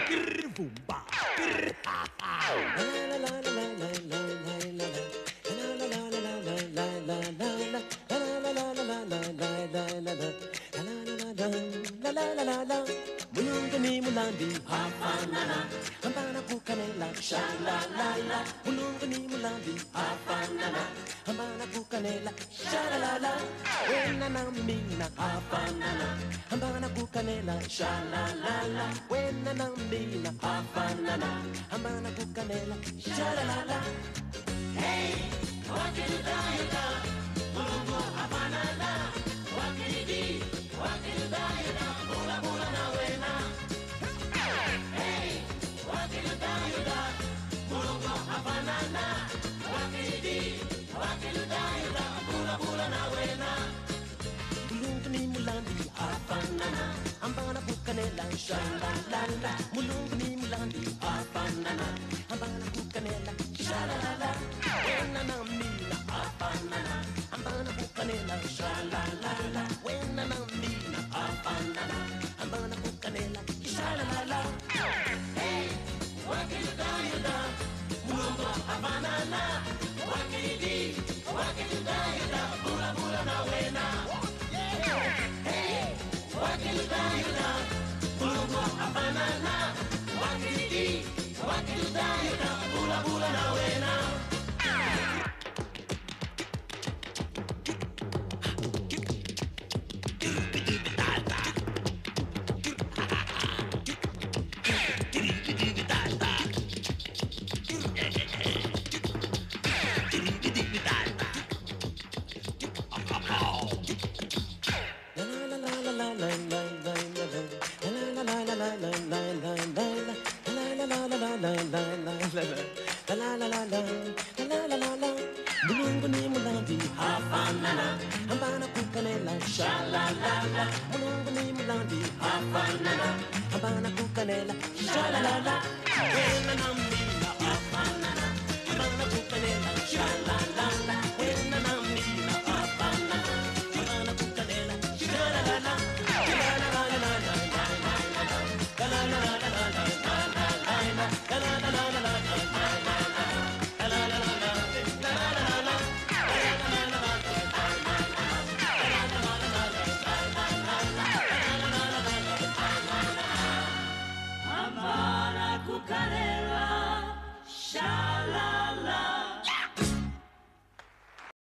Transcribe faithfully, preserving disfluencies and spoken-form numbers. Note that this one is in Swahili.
Grr, boomba. Grr, ha, ha. La la la la la la la la la. La la la la la la la la la. La la la la la la la la la la. La la la la la la la la. Mulungu ni mulandi hafanana, hambana kukanela sha la la la. Mulungu ni mulandi hafanana, hambana kukanela sha la la la. Wena na mina hafanana, hambana kukanela sha la la la. Wena na mina hafanana, hambana kukanela sha la la la. Hey, wakiludayuda, mulungu hafanana, wakilidi, wakiludayuda, mula mula na wena. Hey, wakiludayuda, mulungu hafanana, wakilidi, wakiludayuda, mula mula na wena. Mulungu ni mulandi hafanana, hambana kukanela sha la la la. Mulungu ni mulandi hafanana, hambana kukanela sha la la la. Wena na mina hafanana, hambana kukanela sha la la la. Wena na mina hafanana, hambana kukanela sha la la la. Hey, wakiludayuda, mulungu hafanana, wakilidi, wakiludayuda, mula mula na wena. Hey, wakiludayuda, mulungu hafanana, wakilidi, wakiludayuda, mula mula na wena. Mulungu ni mulandi hafanana, hambana kukanela sha la la la. Mulungu ni mulandi hafanana, hambana kukanela sha la la la. Wena na mina